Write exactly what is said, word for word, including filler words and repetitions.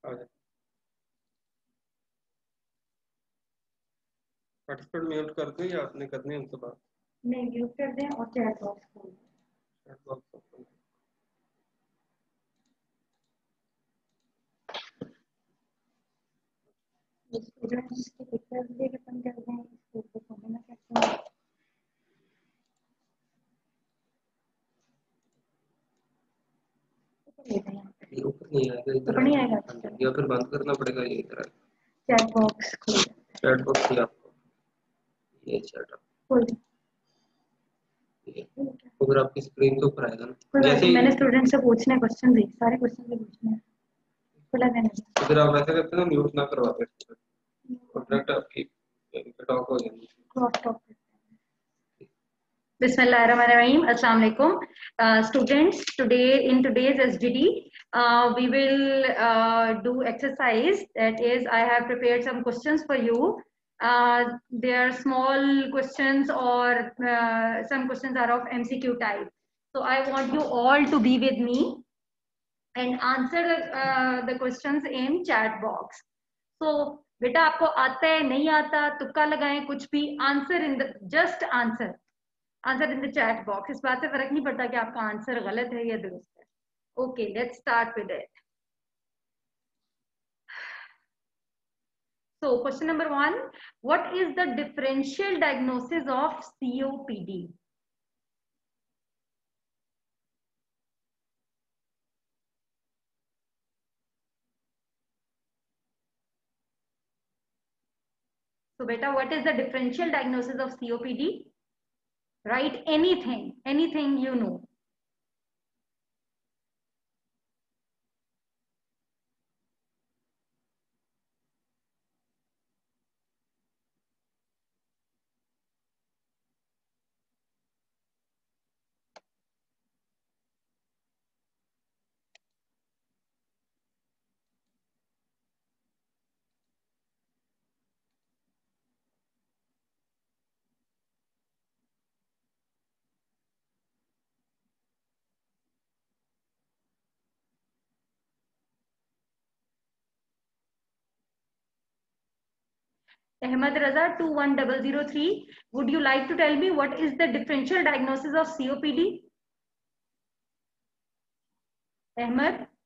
Participant mute कर दो या आपने करनी है उनसे बात? नहीं, म्यूट कर दें और चैट बॉक्स खोल दें। चैट बॉक्स ओपन स्टूडेंट्स की पिक्चर्स भी ओपन कर दें, इसको ऊपर खोलना ना करते हैं। ये ऊपर नहीं आएगा, इधर ऊपर नहीं आएगा, या फिर बंद करना पड़ेगा। ये इधर चैट बॉक्स खोल चैट बॉक्स ही आपको ये चैट खोल दें। अगर आपकी स्क्रीन के ऊपर आएगा ना, कोई बात जैसे नहीं, मैंने स्टूडेंट से पूछने क्वेश्चन दी, सारे क्वेश्चन से पूछने हैं, खुला देना। अगर आप ऐसा करते हैं ना, म्यूट ना करवाते कॉन्ट्रैक्ट आपकी टॉक हो जाएगी। Cross talk Bismillahirrahmanirrahim. Assalamu alaikum. Uh, students, today in today's S G D, uh, we will uh, do exercise. That is, I have prepared some questions for you. Uh, they are small questions or uh, some questions are of M C Q type. So I want you all to be with me and answer the, uh, the questions in chat box. So बेटा आपको आता है नहीं आता, तुक्का लगाएं, कुछ भी, answer in the just answer answer in the chat box. इस बात से फर्क नहीं पड़ता कि आपका आंसर गलत है या दुरुस्त है। Okay, let's start with it. So question number one, what is the differential diagnosis of COPD? So beta, what is the differential diagnosis of C O P D? Write anything, anything you know. Ahmed Raza two one zero zero three, would you like to tell me what is the differential diagnosis of C O P D? Ahmed?